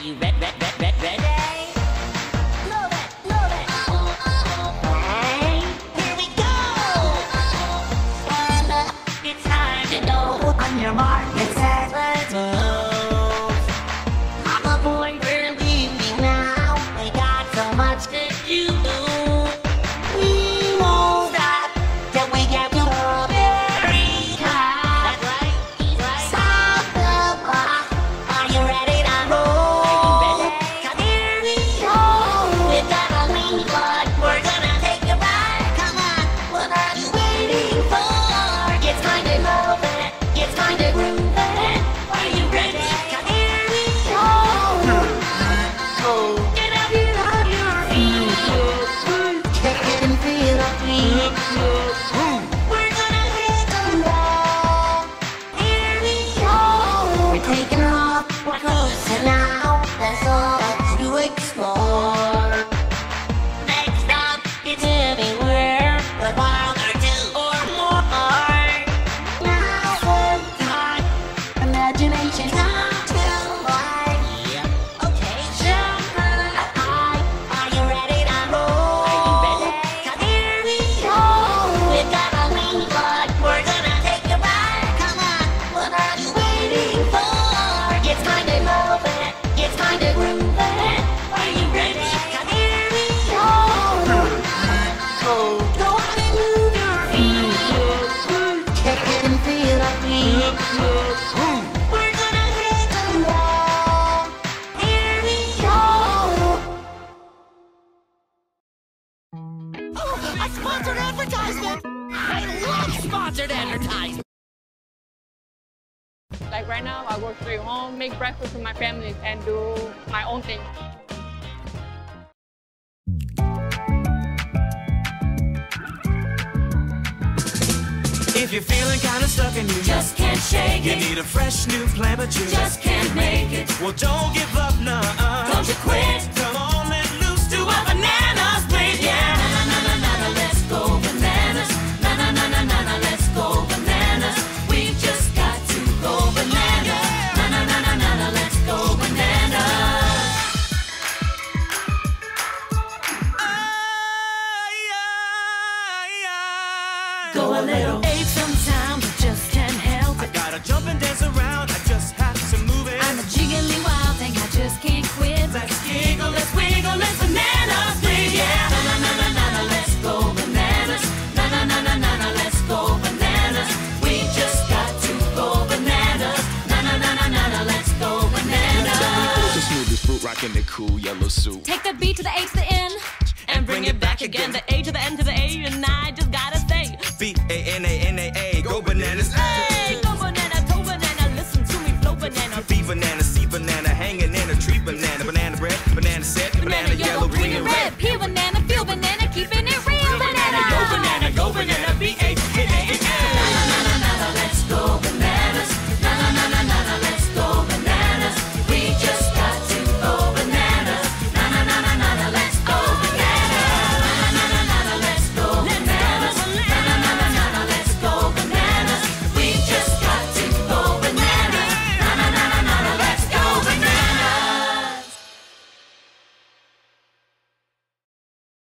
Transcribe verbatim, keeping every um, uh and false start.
you ready? Ready? Ready? Ready? Love it, love it. Hey, here we go. It's time to go on your mark. It says let's move. I'm a boy, we're leaving now. We got so much to do. We won't stop till we get to the very top. That's right. Right. Stop the clock. Are you ready to roll? Come here we go. We've got a lean blood. We're gonna take a ride. Come on. What are you waiting for? It's time to move it. It's time to groove it. Are you ready? Come here we go. Get up, get up your feet. Kick it and feel the beat. We're gonna hit the wall. Here we go. We're taking off. We're cruising now. That's all to explore. Next stop, it's anywhere. But while there two or more. Now's the time. Imagination time to life. Yeah. Okay. Jump high. Are you ready to roll? Are you ready? Come here we go. We've got a lean blood. We're gonna take a ride. Come on. What are you waiting for? It's time to move it. It's time to groove it. Are you ready? Come here we go. Go on and move your feet. Kick it and feel the beat. We're gonna hit the wall. Here we go. Oh, a sponsored advertisement! I love sponsored advertisements! Like right now, I work straight home, make breakfast for my family, and do my own thing. If you're feeling kinda stuck and you Just can't shake You it. need a fresh new plan, but you Just can't make it. Well, don't give up, nah. Don't you quit. Come on, let loose to a banana split, yeah. Na na na na na na, let's go bananas. Na na na na na na, let's go bananas. We just got to go bananas. Na na na na na na, let's go bananas. Go a little. Ache sometimes, I just can't help it. I gotta jump and dance around, I just have to move it. I'm a jiggly wild thing, I just can't quit. Let's giggle, Let's wiggle, let's banana split, yeah. Na na na na na na, let's go bananas. Na na na na na na, let's go bananas. We just got to go bananas. Na na na na na na, let's go bananas. The smoothest fruit rockin' the cool yellow suit. Take the B to the A to the N and bring it back again. The A to the N to the A, and I just gotta say, B A N A N A A, go bananas. hey, go banana, toe banana, listen to me flow banana. Be banana.